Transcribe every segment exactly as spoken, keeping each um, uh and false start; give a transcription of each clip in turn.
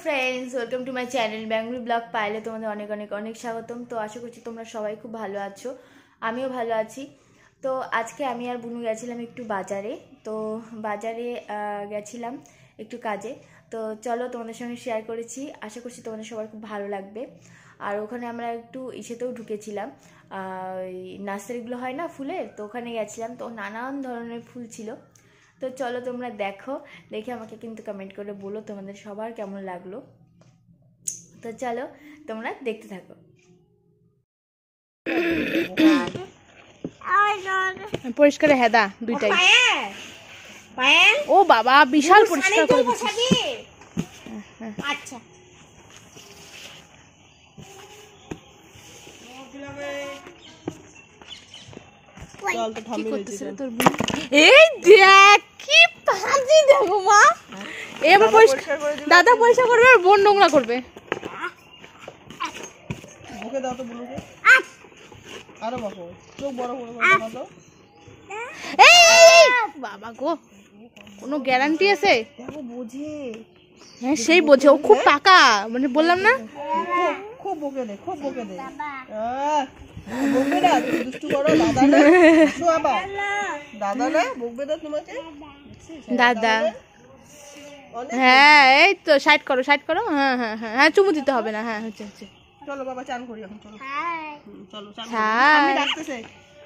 Friends welcome to my channel Bengali blog पायले तुम्हारे अनेक अनेक अनेक स्वागतम। तो आशा करছি তোমরা সবাই খুব ভালো আছো, আমিও ভালো আছি। তো আজকে আমি আর বুনু গেছিলাম একটু বাজারে। তো বাজারে গেছিলাম একটু কাজে। তো চলো তোমাদের সঙ্গে শেয়ার করেছি, আশা করছি তোমাদের সবার খুব ভালো লাগবে। আর ওখানে আমরা একটু ইসেতেও ঢুকেছিলাম, ওই নার্সারিগুলো হয় না ফুলের, তো ওখানে গেছিলাম। তো নানান ধরনের ফুল ছিল। তো চলো তোমরা দেখো, দেখে আমাকে কিন্তু কমেন্ট করে বলো তোমাদের সবার কেমন লাগলো। তো চলো তোমরা দেখতে থাকো। পরিষ্কার হেদা দুইটাই। ও বাবা বিশাল পরিষ্কার করে দিচ্ছি। আচ্ছা এই দেখ কি পাজি দেখো মা, এবার পরিষ্কার দাদা পরিষ্কার করবে আর বোন নোংরা করবে। মুখে দাও তো বুলুকে, আরে বাবা চোখ বড় বড় করে দাও তো। এই বাবা গো, কোনো গ্যারান্টি আছে? দেখো বোঝে। হ্যাঁ সেই বোঝে, ও খুব পাকা, মানে বললাম না খুব বকে দে, খুব বকে দে। আহ বকবে না, দুষ্টু করো দাদা না, আসো আবার দাদা না, বকবে না তোমাকে দাদা। হ্যাঁ এই তো সাইড করো সাইড করো। হ্যাঁ হ্যাঁ হ্যাঁ হ্যাঁ চুমু দিতে হবে না। হ্যাঁ হচ্ছে হচ্ছে। চলো বাবা চান করি এখন, চলো চলো চান করি, হ্যাঁ আমি ডাকতেছি।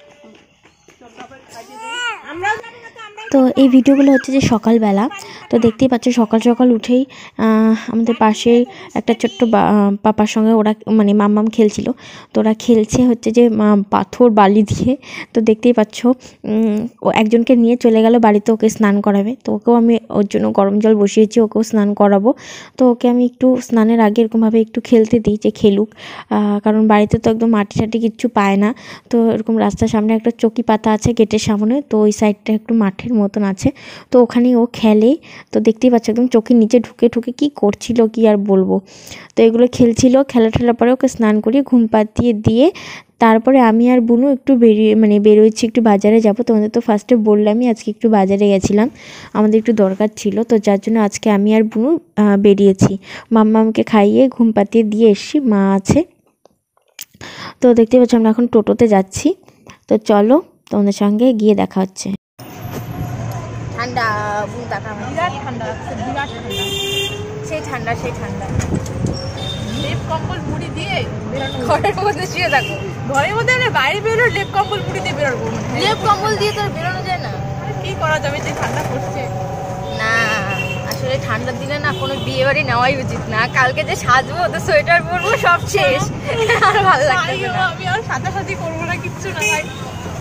তো এই ভিডিওগুলো হচ্ছে যে সকালবেলা। তো দেখতেই পাচ্ছ সকাল সকাল উঠেই আমাদের পাশে একটা ছোট্ট পাপার সঙ্গে ওরা মানে মাম্মাম খেলছিল। তো ওরা খেলছে হচ্ছে যে পাথর বালি দিয়ে। তো দেখতেই পাচ্ছ ও একজনকে নিয়ে চলে গেল বাড়িতে, ওকে স্নান করাবে। তো ওকেও আমি ওর জন্য গরম জল বসিয়েছি, ওকেও স্নান করাবো। তো ওকে আমি একটু স্নানের আগে এরকমভাবে একটু খেলতে দিই, যে খেলুক, কারণ বাড়িতে তো একদম মাটি টাটি কিচ্ছু পায় না। তো এরকম রাস্তার সামনে একটা চকি পাতা আছে গেটের সামনে, তো ওই সাইডটা একটু মাঠের মতন আছে, তো ওখানেই ও খেলে। তো দেখতেই পাচ্ছ একদম চোখের নিচে ঢুকে ঢুকে কি করছিল কি আর বলবো। তো এগুলো খেলছিল, খেলা ঠেলার পরে ওকে স্নান করিয়ে ঘুম পাতিয়ে দিয়ে তারপরে আমি আর বুনু একটু বেরিয়ে মানে বেরোচ্ছি, একটু বাজারে যাব। তোমাদের তো ফার্স্টে বললামই আজকে একটু বাজারে গেছিলাম, আমাদের একটু দরকার ছিল। তো যার জন্য আজকে আমি আর বুনু বেরিয়েছি। মাম্মামকে খাইয়ে ঘুম পাতিয়ে দিয়ে এসছি, মা আছে। তো দেখতে পাচ্ছ আমরা এখন টোটোতে যাচ্ছি। তো চলো তোমাদের সঙ্গে গিয়ে দেখা হচ্ছে। ঠান্ডা বুন টাকা বিরাট ঠান্ডা লাগছে, বিরাট ঠান্ডা, সেই ঠান্ডা সেই ঠান্ডা। লেপ কম্বল মুড়ি দিয়ে বেরোনো, ঘরের মধ্যে শুয়ে থাকো। ঘরের মধ্যে না, বাইরে বেরোলে লেপ কম্বল মুড়ি দিয়ে বেরোবো। লেপ কম্বল দিয়ে তো বেরোনো যায় না, কি করা যাবে, যে ঠান্ডা পড়ছে না। আসলে ঠান্ডার দিনে না কোনো বিয়ে বাড়ি নেওয়াই উচিত না। কালকে যে সাজবো, তো সোয়েটার পরবো, সব শেষ, আর ভালো লাগছে না। আমি আর সাজাসাজি করবো না, কিচ্ছু না ভাই।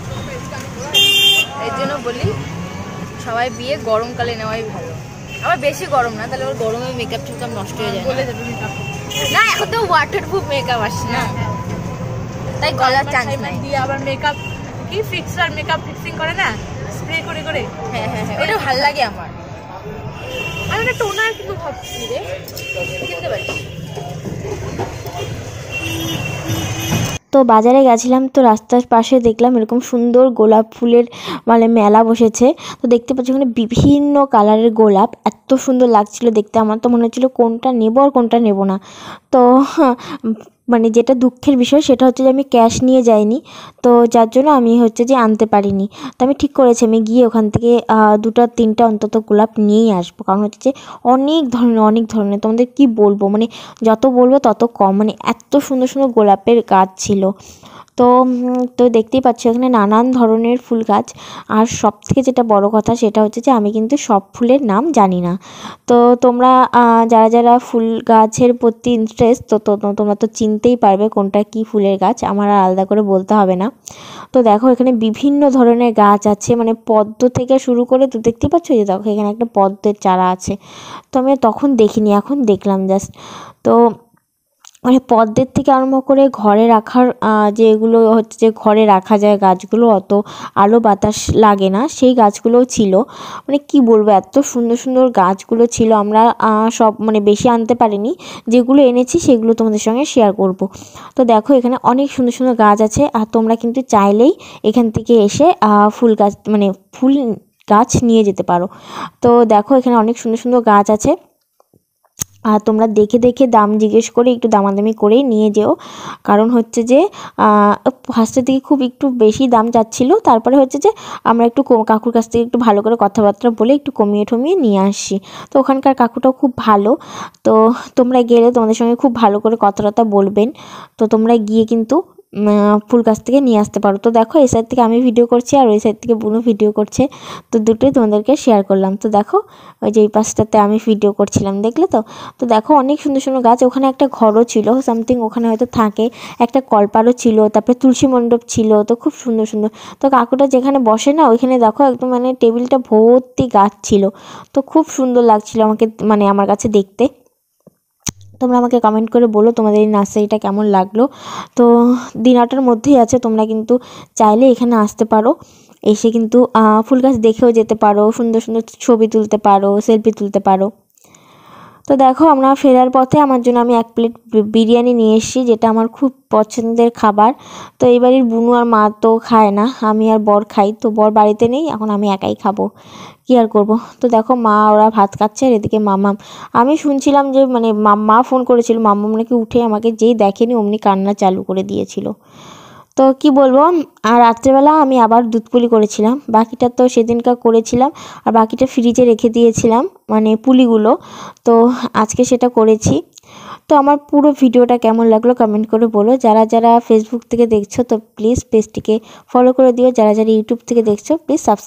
এই জন্য বলি সবাই বিয়ে গরমকালে নেওয়াই ভালো। আবার বেশি গরম না, তাহলে ওর গরমে মেকআপ টেকআপ নষ্ট হয়ে যায় না। এখন তো ওয়াটারপ্রুফ মেকআপ আসছে না, তাই গলার চান্স নাই। দিয়ে আবার মেকআপ কি ফিক্সার মেকআপ ফিক্সিং করে না, স্প্রে করে করে। হ্যাঁ হ্যাঁ হ্যাঁ, ওটা ভালো লাগে আমার। আমি একটা টোনার কিন্তু ভাবছি রে, কিনতে পারি। তো বাজারে গেছিলাম, তো রাস্তার পাশে দেখলাম এরকম সুন্দর গোলাপ ফুলের মানে মেলা বসেছে। তো দেখতে পাচ্ছি ওখানে বিভিন্ন কালারের গোলাপ, এত সুন্দর লাগছিল দেখতে। আমার তো মনে হচ্ছিল কোনটা নেব আর কোনটা নেব না। তো মানে যেটা দুঃখের বিষয় সেটা হচ্ছে যে আমি ক্যাশ নিয়ে যাইনি, তো যার জন্য আমি হচ্ছে যে আনতে পারিনি। তো আমি ঠিক করেছি আমি গিয়ে ওখান থেকে দুটো তিনটা অন্তত গোলাপ নিয়েই আসবো, কারণ হচ্ছে যে অনেক ধরনের অনেক ধরনের তোমাদের কি বলবো, মানে যত বলবো তত কম, মানে এত সুন্দর সুন্দর গোলাপের গাছ ছিল। তো তো দেখতেই পাচ্ছি এখানে নানান ধরনের ফুল গাছ। আর সব থেকে যেটা বড় কথা সেটা হচ্ছে যে আমি কিন্তু সব ফুলের নাম জানি না। তো তোমরা যারা যারা ফুল গাছের প্রতি ইন্টারেস্ট, তো তোমরা তো চিনতেই পারবে কোনটা কি ফুলের গাছ, আমার আর আলাদা করে বলতে হবে না। তো দেখো এখানে বিভিন্ন ধরনের গাছ আছে, মানে পদ্ম থেকে শুরু করে, তো দেখতেই পাচ্ছ যে দেখো এখানে একটা পদ্মের চারা আছে। তো আমি তখন দেখিনি, এখন দেখলাম জাস্ট। তো মানে পদ্মের থেকে আরম্ভ করে ঘরে রাখার যেগুলো হচ্ছে যে ঘরে রাখা যায় গাছগুলো, অত আলো বাতাস লাগে না, সেই গাছগুলোও ছিল। মানে কি বলবো, এত সুন্দর সুন্দর গাছগুলো ছিল। আমরা সব মানে বেশি আনতে পারিনি, যেগুলো এনেছি সেগুলো তোমাদের সঙ্গে শেয়ার করব। তো দেখো এখানে অনেক সুন্দর সুন্দর গাছ আছে, আর তোমরা কিন্তু চাইলেই এখান থেকে এসে ফুল গাছ মানে ফুল গাছ নিয়ে যেতে পারো। তো দেখো এখানে অনেক সুন্দর সুন্দর গাছ আছে। আর তোমরা দেখে দেখে দাম জিজ্ঞেস করে একটু দামাদামি করেই নিয়ে যেও, কারণ হচ্ছে যে ফার্স্টের দিকে খুব একটু বেশি দাম যাচ্ছিলো, তারপরে হচ্ছে যে আমরা একটু কাকুর কাছ থেকে একটু ভালো করে কথাবার্তা বলে একটু কমিয়ে ঠমিয়ে নিয়ে আসছি। তো ওখানকার কাকুটাও খুব ভালো, তো তোমরা গেলে তোমাদের সঙ্গে খুব ভালো করে কথাবার্তা বলবেন। তো তোমরা গিয়ে কিন্তু ফুল গাছ থেকে নিয়ে আসতে পারো। তো দেখো এই সাইড থেকে আমি ভিডিও করছি আর ওই সাইড থেকে বুনু ভিডিও করছে, তো দুটোই তোমাদেরকে শেয়ার করলাম। তো দেখো ওই যে এই পাশটাতে আমি ভিডিও করছিলাম, দেখলে তো। তো দেখো অনেক সুন্দর সুন্দর গাছ, ওখানে একটা ঘরও ছিল সামথিং, ওখানে হয়তো থাকে, একটা কলপারও ছিল, তারপরে তুলসী মণ্ডপ ছিল, তো খুব সুন্দর সুন্দর। তো কাকুটা যেখানে বসে না ওইখানে দেখো একদম মানে টেবিলটা ভর্তি গাছ ছিল, তো খুব সুন্দর লাগছিল আমাকে, মানে আমার কাছে দেখতে। তোমরা আমাকে কমেন্ট করে বলো তোমাদের এই নার্সারিটা কেমন লাগলো। তো দিনাটার মধ্যেই আছে, তোমরা কিন্তু চাইলে এখানে আসতে পারো, এসে কিন্তু ফুল গাছ দেখেও যেতে পারো, সুন্দর সুন্দর ছবি তুলতে পারো, সেলফি তুলতে পারো। তো দেখো আমরা ফেরার পথে আমার জন্য আমি এক প্লেট বিরিয়ানি নিয়ে এসেছি, যেটা আমার খুব পছন্দের খাবার। তো এই বাড়ির বুনু আর মা তো খায় না, আমি আর বর খাই, তো বর বাড়িতে নেই, এখন আমি একাই খাবো, কী আর করবো। তো দেখো মা ওরা ভাত খাচ্ছে, আর এদিকে মামাম, আমি শুনছিলাম যে মানে মা ফোন করেছিল, মামাম নাকি উঠে আমাকে যেই দেখেনি অমনি কান্না চালু করে দিয়েছিল। তো কি বলবো, আর রাত্রেবেলা আমি আবার দুধ পুলি করেছিলাম, বাকিটা তো সেদিনকার করেছিলাম, আর বাকিটা ফ্রিজে রেখে দিয়েছিলাম মানে পুলিগুলো, তো আজকে সেটা করেছি। তো আমার পুরো ভিডিওটা কেমন লাগলো কমেন্ট করে বলো। যারা যারা ফেসবুক থেকে দেখছো তো প্লিজ পেজটিকে ফলো করে দিও, যারা যারা ইউটিউব থেকে দেখছো প্লিজ সাবস্ক্রাইব